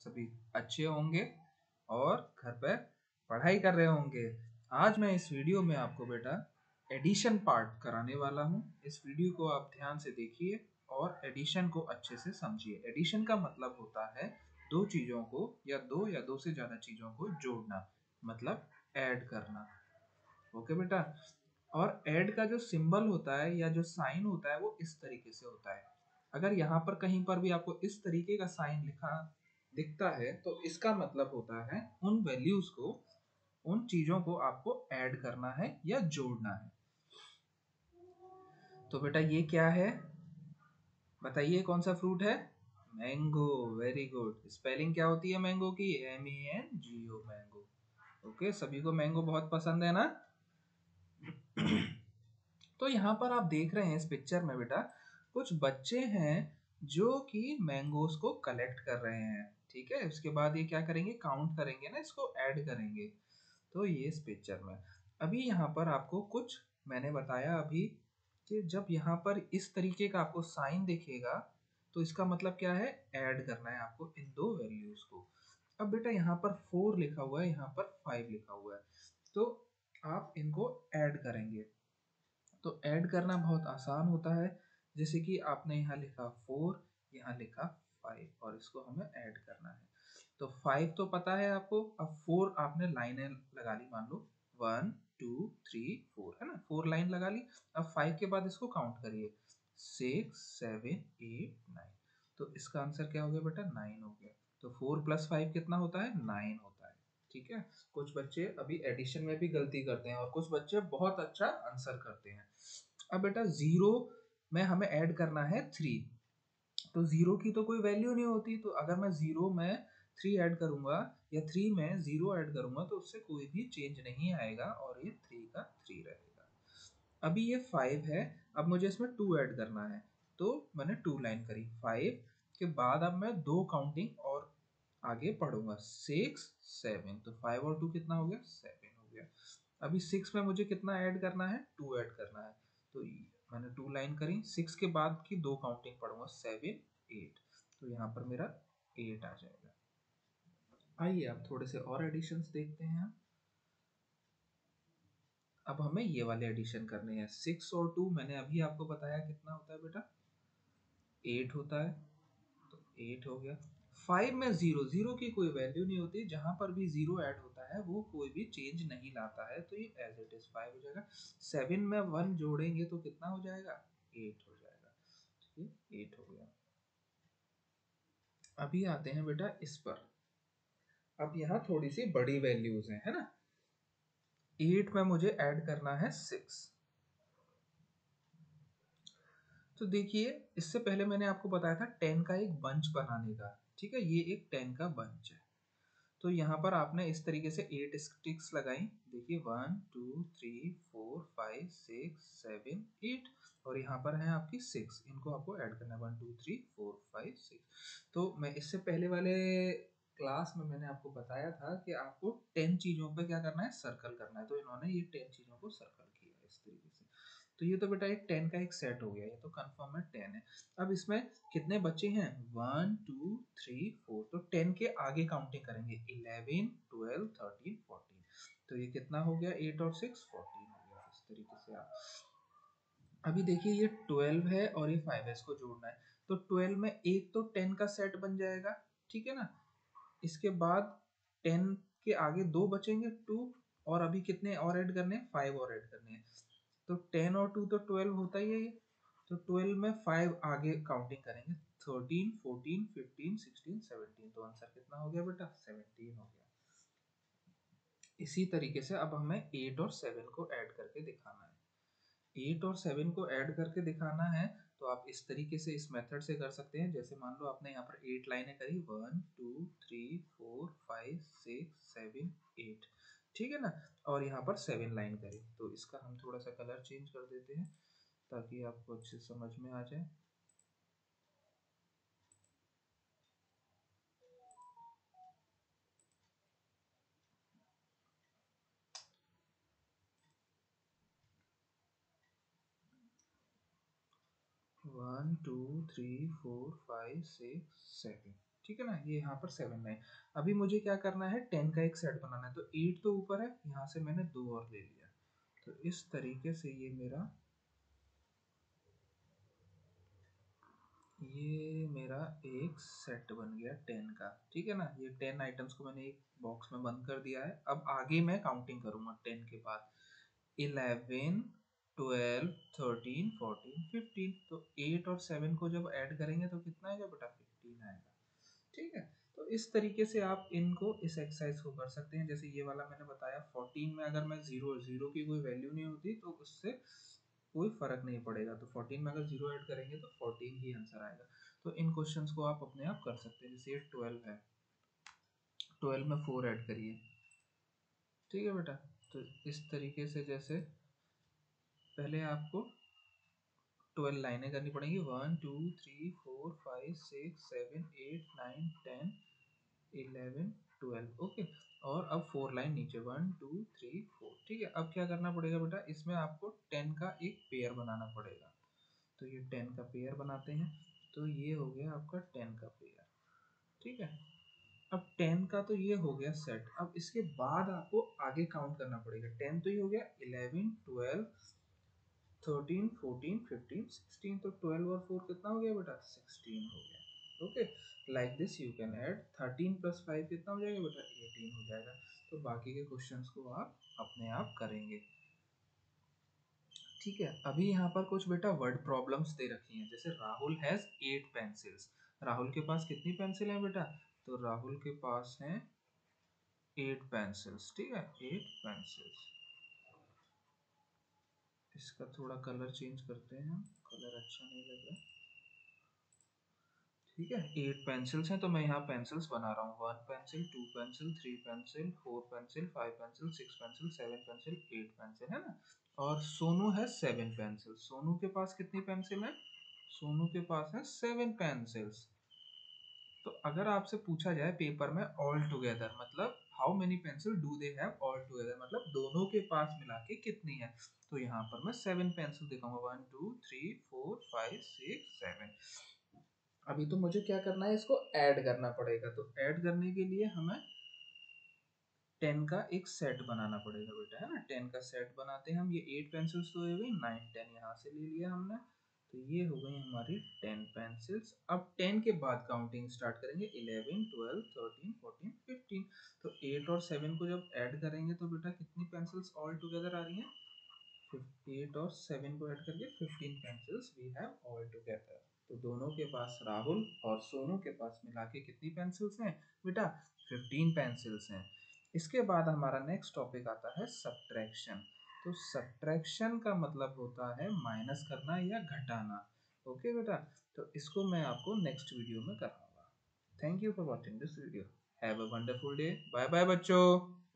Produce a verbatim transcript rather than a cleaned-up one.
सभी अच्छे होंगे और घर पर पढ़ाई कर रहे होंगे। आज मैं इस वीडियो में आपको बेटा एडिशन पार्ट कराने वाला हूँ। इस वीडियो को आप ध्यान से देखिए और एडिशन को अच्छे से समझिए। एडिशन का मतलब होता है दो चीज़ों को या दो या दो से ज़्यादा चीज़ों को जोड़ना, मतलब ऐड करना। ओके बेटा। और ऐड का जो सिंबल होता है या जो साइन होता है वो इस तरीके से होता है। अगर यहाँ पर कहीं पर भी आपको इस तरीके का साइन लिखा दिखता है तो इसका मतलब होता है उन वैल्यूज को, उन चीजों को आपको ऐड करना है या जोड़ना है। तो बेटा ये क्या है बताइए, कौन सा फ्रूट है? मैंगो। Very good. स्पेलिंग क्या होती है मैंगो की? M E N G O, mango. Okay, सभी को मैंगो बहुत पसंद है ना? तो यहाँ पर आप देख रहे हैं इस पिक्चर में बेटा कुछ बच्चे हैं जो कि मैंगोस को कलेक्ट कर रहे हैं। ठीक है, उसके बाद ये क्या करेंगे, काउंट करेंगे ना, इसको ऐड करेंगे। तो ये इस पिक्चर में अभी यहाँ पर आपको कुछ मैंने बताया अभी कि जब यहाँ पर इस तरीके का आपको साइन दिखेगा तो इसका मतलब क्या है, ऐड करना है आपको इन दो वैल्यूज को। अब बेटा यहाँ पर फोर लिखा हुआ है, यहाँ पर फाइव लिखा हुआ है, तो आप इनको ऐड करेंगे। तो ऐड करना बहुत आसान होता है। जैसे कि आपने यहाँ लिखा फोर, यहाँ लिखा फाइव और इसको हमें ऐड करना है। तो फाइव तो पता है आपको, अब फोर आपने लाइनें लगा ली, मान लो वन टू थ्री फोर, है ना, फोर लाइन लगा ली। अब फाइव के बाद इसको काउंट करिए, सिक्स सेवन एट नाइन। तो इसका आंसर क्या हो गया बेटा? नाइन हो गया। तो फोर प्लस फाइव कितना होता है? नाइन होता है। ठीक है। कुछ बच्चे अभी एडिशन में भी गलती करते हैं और कुछ बच्चे बहुत अच्छा आंसर करते हैं। अब बेटा जीरो में हमें ऐड करना है थ्री, तो जीरो की तो कोई वैल्यू नहीं होती, तो अगर मैं जीरो में थ्री ऐड करूंगा या थ्री में जीरो ऐड करूंगा तो उससे कोई भी चेंज नहीं आएगा और ये थ्री का थ्री रहेगा। अभी ये फाइव है, अब मुझे इसमें टू ऐड करना है, तो मैंने टू लाइन करी। फाइव के बाद अब मैं दो काउंटिंग और आगे पढ़ूंगा, सिक्स सेवन, तो फाइव और टू कितना हो गया? सेवन हो गया। अभी सिक्स में मुझे कितना ऐड करना है? टू ऐड करना है, तो मैंने टू लाइन करी। सिक्स के बाद की दो काउंटिंग पढ़ूंगा, सेवन एट, तो यहाँ पर मेरा एट आ जाएगा। आइए अब थोड़े से और एडिशंस देखते हैं। अब हमें ये वाले एडिशन करने हैं। सिक्स और टू मैंने अभी आपको बताया कितना होता है बेटा? एट होता है, तो एट हो गया। फाइव में जीरो, जीरो की कोई वैल्यू नहीं होती, जहां पर भी जीरो ऐड होता है वो कोई भी चेंज नहीं लाता है, तो ये एज इट इज फाइव हो जाएगा। सेवन में वन जोड़ेंगे तो कितना हो जाएगा? एट हो जाएगा। ठीक है, एट हो गया। अभी आते हैं बेटा इस पर। अब यहाँ थोड़ी सी बड़ी वैल्यूज हैं, है ना। एट में मुझे ऐड करना है सिक्स। तो देखिए, इससे पहले मैंने आपको बताया था टेन का एक बंच बनाने का। ठीक है, ये एक टेन का बंच है। तो यहाँ पर आपने इस तरीके से एट स्टिक्स लगाई। देखिए, one two three four five six seven eight, और यहाँ पर है आपकी सिक्स, इनको आपको ऐड करना है, one two three four five six. तो मैं इससे पहले वाले क्लास में मैंने आपको बताया था कि आपको टेन चीज़ों पे क्या करना है, सर्कल करना है। तो इन्होंने ये टेन चीज़ों को सर्कल किया इस तरीके से। तो ये तो बेटा एक टेन का एक सेट हो गया, ये तो कंफर्म है टेन है। अब इसमें कितने बच्चे हैं? वन टू थ्री फोर, तो टेन के आगे काउंटिंग करेंगे, इलेवन ट्वेल्व थर्टीन फोर्टीन। तो ये कितना हो गया? एट और सिक्स फोर्टीन हो गया। इस तरीके से आप अभी देखिए, ये ट्वेल्व है और ये फाइव है, इसको जोड़ना है। तो ट्वेल्व में एक तो टेन का सेट बन जाएगा, ठीक है ना। इसके बाद टेन के आगे दो बचेंगे, टू, और अभी कितने और ऐड करने हैं? फाइव और ऐड करने हैं। तो टेन और टू तो ट्वेल्व होता ही है ये। तो ट्वेल्व में फाइव आगे काउंटिंग करेंगे, thirteen fourteen fifteen sixteen seventeen, तो आंसर कितना हो गया बेटा? सेवनटीन हो गया। इसी तरीके से अब हमें एट और सेवन को ऐड करके दिखाना है। एट और सेवन को ऐड करके दिखाना है तो आप इस तरीके से, इस मेथड से कर सकते हैं। जैसे मान लो आपने यहाँ पर एट लाइनें करी, one two three four five six seven eight, ठीक है ना, और यहाँ पर सेवन लाइन करी। तो इसका हम थोड़ा सा कलर चेंज कर देते हैं ताकि आपको अच्छे समझ में आ जाए। One two three four five six seven, ठीक है ना, ये यहाँ पर सेवन नाइन। अभी मुझे क्या करना है, टेन का एक सेट बनाना है, तो एट तो ऊपर है, यहाँ से मैंने दो और ले लिया। तो इस तरीके से ये मेरा ये मेरा एक सेट बन गया टेन का। ठीक है ना, ये टेन आइटम्स को मैंने एक बॉक्स में बंद कर दिया है। अब आगे मैं काउंटिंग करूंगा टेन के बाद, eleven twelve thirteen fourteen fifteen. तो एट और सेवन को जब ऐड करेंगे तो कितना आएगा बेटा, फिफ्टीन आएगा। ठीक है, तो इस तरीके से आप इनको इस एक्सरसाइज को कर सकते हैं। जैसे ये वाला मैंने बताया, फोर्टीन में अगर मैं जीरो जीरो की कोई वैल्यू नहीं होती तो उससे कोई फर्क नहीं पड़ेगा। तो फोर्टीन में अगर जीरो ऐड करेंगे तो फोर्टीन ही आंसर आएगा। तो इन क्वेश्चंस को आप अपने आप कर सकते हैं। जैसे ट्वेल्व है, ट्वेल्व में फोर ऐड करिए। ठीक है बेटा, तो इस तरीके से जैसे पहले आपको ट्वेल्व लाइनें करनी पड़ेंगी, one two three four five six seven eight nine ten eleven twelve. Okay, और अब फोर लाइन नीचे, वन टू थ्री फोर। ठीक है, अब क्या करना पड़ेगा बेटा, इसमें आपको टेन का एक पेयर बनाना पड़ेगा। तो ये टेन का पेयर बनाते हैं। तो ये हो गया आपका टेन का पेयर। ठीक है, अब टेन का तो ये हो गया सेट। अब इसके बाद आपको आगे काउंट करना पड़ेगा। टेन तो ये हो गया, eleven twelve thirteen fourteen fifteen sixteen. तो ट्वेल्व और फोर कितना हो गया बेटा, सिक्सटीन हो गया। Okay, like this you can add thirteen plus five कितना हो जाएगा बेटा, एटीन हो जाएगा। तो बाकी के क्वेश्चंस को आप अपने आप करेंगे। ठीक है, अभी यहाँ पर कुछ बेटा वर्ड प्रॉब्लम्स दे रखी हैं। जैसे Rahul has eight pencils. Rahul के पास कितनी पेंसिल है बेटा, तो राहुल के पास हैं एट पेंसिल्स। ठीक है, एट पेंसिल्स। इसका थोड़ा कलर चेंज करते हैं, कलर अच्छा नहीं लग रहा। ठीक है, एट पेंसिल्स हैं तो मैं यहाँ पेंसिल्स बना रहा हूँ। One pencil, two pencil, three pencil, four pencil, five pencil, six pencil, seven pencil, eight pencil, है ना। और सोनू है सेवन पेंसिल। सोनू के पास कितनी पेंसिल है, सोनू के पास है सेवन पेंसिल्स। तो अगर आपसे पूछा जाए पेपर में ऑल टुगेदर मतलब how many pencil do they have all together, मतलब दोनों के पास मिला के कितनी है, तो यहाँ पर मैं सेवन पेंसिल दिखाऊंगा, one two three four five six seven. अभी तो मुझे क्या करना है, इसको ऐड करना पड़ेगा। तो ऐड करने के लिए हमें टेन का एक सेट बनाना पड़ेगा बेटा, है ना। टेन का सेट बनाते हैं हम। ये एट पेंसिल्स तो हो गई, नाइन टेन यहाँ से ले लिया हमने। तो ये हो गई हमारी टेन पेंसिल्स। अब टेन के बाद काउंटिंग स्टार्ट करेंगे, eleven twelve thirteen fourteen fifteen. तो एट और सेवन को जब ऐड करेंगे तो बेटा कितनी पेंसिल्स ऑल टुगेदर आ रही हैं, एट और सेवन को ऐड करके fifteen pencils we have all together. तो दोनों के पास, राहुल और सोनू के पास मिला के कितनी पेंसिल्स हैं बेटा, फिफ्टीन पेंसिल्स हैं। इसके बाद हमारा नेक्स्ट टॉपिक आता है सब्ट्रैक्शन। तो सब्ट्रैक्शन का मतलब होता है माइनस करना या घटाना। ओके बेटा, तो इसको मैं आपको नेक्स्ट वीडियो में कराऊंगा। Thank you for watching this video. Have a wonderful day. Bye bye बच्चों।